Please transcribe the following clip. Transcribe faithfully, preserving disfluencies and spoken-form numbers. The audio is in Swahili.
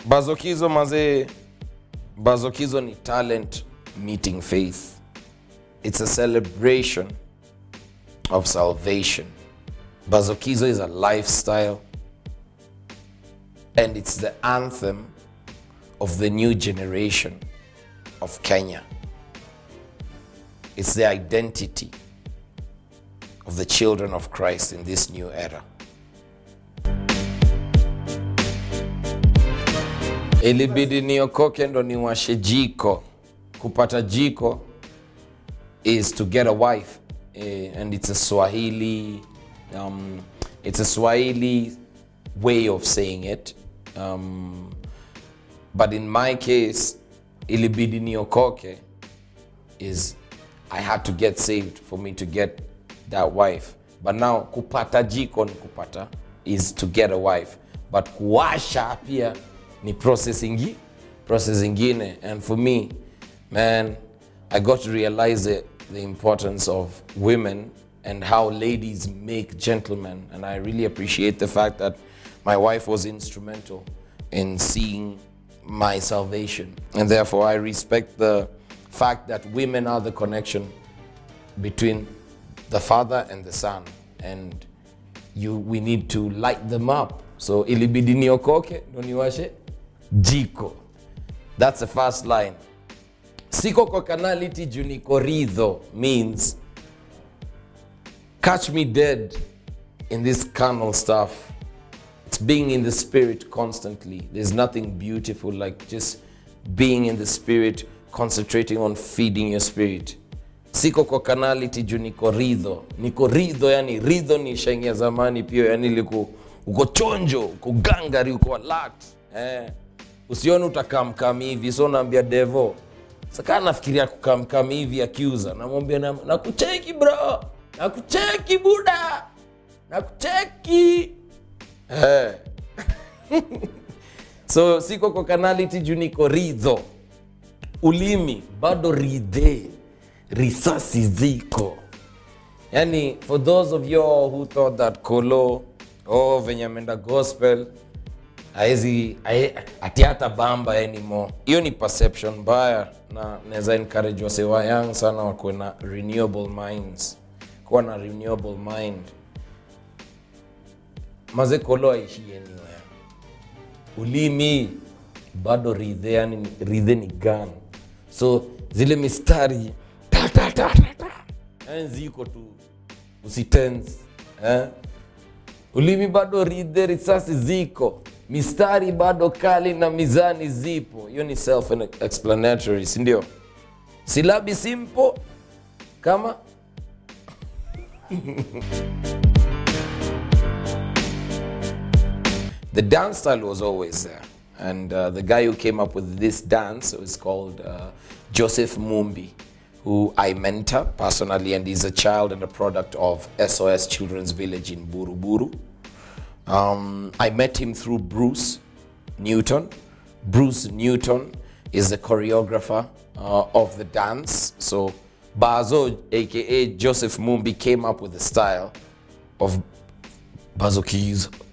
Bazokizo maze, Bazokizo ni talent meeting faith. It's a celebration of salvation. Bazokizo is a lifestyle, and it's the anthem of the new generation of Kenya. It's the identity of the children of Christ in this new era. Ilibidi niokoke ndo niwashe jiko. Kupata jiko is to get a wife, uh, and it's a Swahili, um, it's a Swahili way of saying it. Um, but in my case, ilibidi niokoke is I had to get saved for me to get that wife. But now kupata jiko ni kupata is to get a wife. But kuwasha pia ni processing process ingine. And for me, man, I got to realize the, the importance of women and how ladies make gentlemen. And I really appreciate the fact that my wife was instrumental in seeing my salvation. And therefore I respect the fact that women are the connection between the father and the son. And you, we need to light them up. So ilibidi niokoke ndo niwashe jiko. That's the first line. Siko kwa kanality juu niko ridho means catch me dead in this carnal stuff. It's being in the spirit constantly. There's nothing beautiful like just being in the spirit, concentrating on feeding your spirit. Siko kwa kanality juu niko ridho. Niko ridho, yani ridho ni shengia zamani pio, yani liku uko chonjo, uko gangari, uko alert. Eh. Usione utakamkam hivi, so naambia devo. Saka nafikiria kukamkam hivi accuser. Namwambia na nakucheki bro. Nakucheki buda. Nakucheki. Eh. So siko kwa kanality juu niko ridho. Ulimi bado ridhe. Risasi ziko. Yani for those of you who thought that Kolo oh venye menda gospel haezi atiata bamba anymore. Hiyo ni perception mbaya, na naweza encourage wase wa young sana wakuwe na renewable minds. Kuwa na renewable mind. Maze Kolo aishi anywhere. Ulimi bado ridhe, yani ridhe ni gun. So zile mistari ta ta ta ta ta enzi iko tu usitense, eh? Ulimi bado ridhe, risasi ziko, mistari bado kali na mizani zipo. Hiyo ni self explanatory, si ndio? Silabi simple kama the dance style was always there, and uh, the guy who came up with this dance was called uh, Joseph Mumbi, who I mentor personally, and he's a child and a product of S O S Children's Village in Buruburu. Um, I met him through Bruce Newton. Bruce Newton is the choreographer uh, of the dance. So Bazo, aka Joseph Mumbi, came up with the style of Bazokizo.